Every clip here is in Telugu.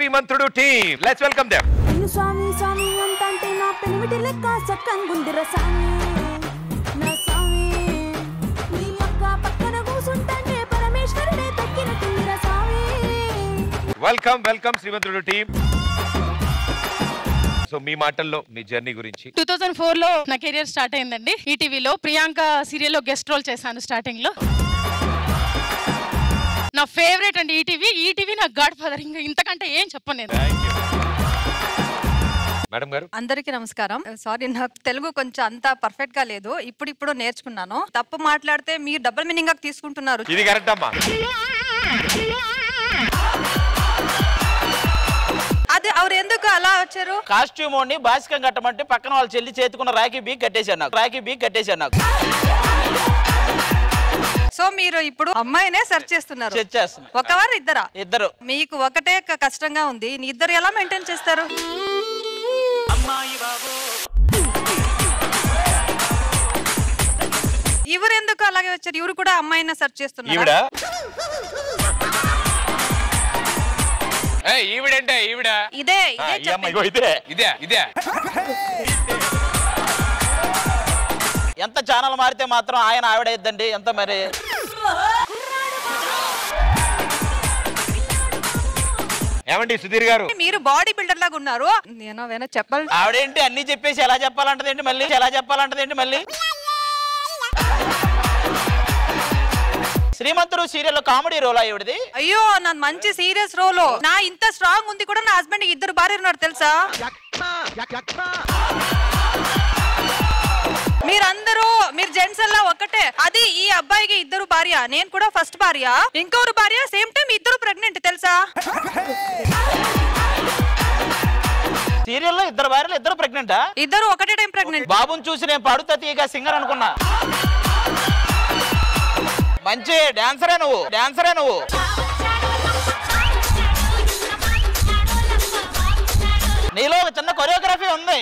Srimanthudu team. Let's welcome them. స్వామి స్వామి అంతంటే నా పెనిమిటి లెక్క సక్కంగుందిర స్వామి నా స్వామి నీ పక్కన కూసుంటే పరమేశ్వరుడే తక్కినట్టుందిర స్వామి. Welcome Srimanthudu team. సో మీ మాటల్లో మీ జర్నీ గురించి. 2004 లో నా కెరియర్ స్టార్ట్ అయిందండి. ఈటీవీలో ప్రియాంక సీరియల్లో గెస్ట్ రోల్ చేశాను స్టార్టింగ్ లో. నా ఫేవరెట్ అండి ఈటీవీ నా గాడ్ ఫాదర్. ఇంకా ఇంతకంటే ఏం చెప్పను నేను. మేడం గారు అందరికీ నమస్కారం. సారీ నాకు తెలుగు కొంచెం అంత పర్ఫెక్ట్ గా లేదు, ఇప్పుడు నేర్చుకున్నాను. తప్పు మాట్లాడితే మీరు డబుల్ మీనింగ్ గా తీసుకుంటున్నారు. ఇది కరెక్ట్ అమ్మా. అది ఎవరు ఎందుకు అలా వచ్చారు? కాస్ట్యూమ్ ఓని బాసికం కట్టమంటే పక్కన వాళ్ళ చెల్లి చేతుకున్న రాఖీ బీక్ కట్టేశాను నాకు. సో మీరు ఇప్పుడు అమ్మాయినే సెర్చ్ చేస్తున్నారు. ఒకవారు ఇద్దరు మీకు ఒకటే కష్టంగా ఉంది. ఇద్దరు ఎలా మెయింటైన్ చేస్తారు? ఇవరు ఎందుకు అలాగే వచ్చారు? ఇవరు కూడా అమ్మాయినే సెర్చ్ చేస్తున్నారు. ఇదే ఎంత ఛానల్ మారితే మాత్రం ఆయన ఆవిడ ఇద్దండి. ఎంత మరి ఏమండి సుధీర్ గారు, మీరు బాడీ బిల్డర్ లాగా ఉన్నారు. నేను చెప్పాలి. ఆవిడేంటి అన్ని చెప్పేసి ఎలా చెప్పాలంటదేంటి మళ్ళీ శ్రీమంతుడు సీరియల్ కామెడీ రోల్ ఆవిడది. అయ్యో నా మంచి సీరియస్ రోల్. నా ఇంత స్ట్రాంగ్ ఉంది కూడా నా హస్బెండ్ ఇద్దరు భార్య ఉన్నారు తెలుసా? మీరు జెంట్స్ అలా ఒకటే. అది ఈ అబ్బాయికి ఇద్దరు భార్య, నేను కూడా ఫస్ట్ భార్య, ఇంకొకరు భార్య, సేమ్ టైం ఇద్దరు ప్రెగ్నెంట్ తెలుసా? సీరియల్లో ఇద్దరు భార్యలు ఇద్దరు ప్రెగ్నెంటా? ఇద్దరు ఒకటే టైం ప్రెగ్నెంట్. బాబుని చూసి నేను పాడుతా తీయగా సింగర్ అనుకున్నా. మంచి డాన్సరే నువ్వు. నీలో ఒక చిన్న కొరియోగ్రఫీ ఉంది.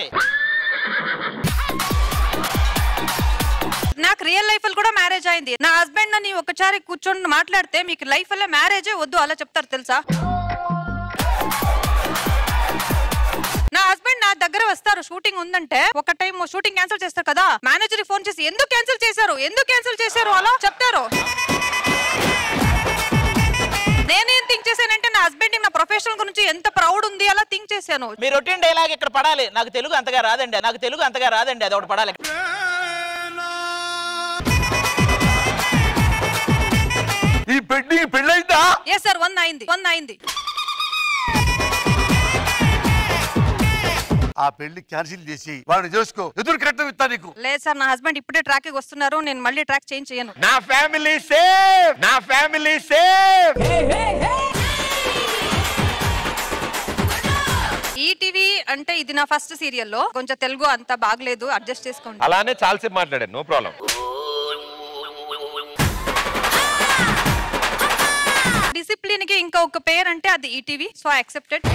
నాకు రియల్ లైఫ్ లో కూడా మ్యారేజ్ అయింది. నా హస్బెండ్ నన్ను ఒకసారి కూర్చొని మాట్లాడితే మీకు లైఫ్ లో మ్యారేజే వద్దు అలా చెప్తారు తెలుసా? నా హస్బెండ్ నా దగ్గర వస్తారు, షూటింగ్ ఉందంటే ఒక టైం షూటింగ్ క్యాన్సిల్ చేస్తారు కదా, మేనేజర్ ఫోన్ చేసి ఎందుకు క్యాన్సిల్ చేశారు అలా చెప్తారు. నేనేం థింక్ చేశానంటే నా హస్బెండ్ నా ప్రొఫెషనల్ గురించి ఎంత ప్రౌడ్ ఉంది అలా థింక్ చేశాను. మీ రొటీన్ డైలాగ్ ఇక్కడ పడాలి. నాకు తెలుగు అంతగా రాదండి అది ఒకటి పడాలి. ఈ పెళ్ళైందా? ఎస్ సార్, 1 అయింది. ఆ పెళ్లి క్యాన్సిల్ చేసి వాడిని చేసుకో, ఎదురు కరెక్ట్ ఇస్తా నీకు. లేదు సార్, నా హస్బెండ్ ఇప్పుడే ట్రాక్ వస్తున్నారు, నేను మళ్ళీ ట్రాక్ చేంజ్ చేయను. నా ఫ్యామిలీ సేఫ్. ఈటీవీ అంటే ఇది నా ఫస్ట్ సీరియల్లో, కొంచెం తెలుగు అంత బాగలేదు, అడ్జస్ట్ చేసుకోండి. అలానే చాలాసేపు మాట్లాడాను, నో ప్రాబ్లం. డిసిప్లిన్ కి ఇంకా ఒక పేరు అంటే అది ETV. So I accepted.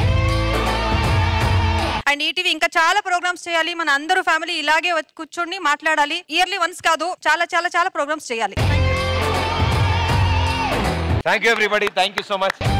And ETV ఇంకా చాలా ప్రోగ్రామ్స్ చేయాలి. మన అందరూ ఫ్యామిలీ ఇలాగే కూర్చొని మాట్లాడాలి. ఇయర్లీ వన్స్ కాదు, చాలా ప్రోగ్రామ్స్ చేయాలి. Thank you everybody. Thank you so much.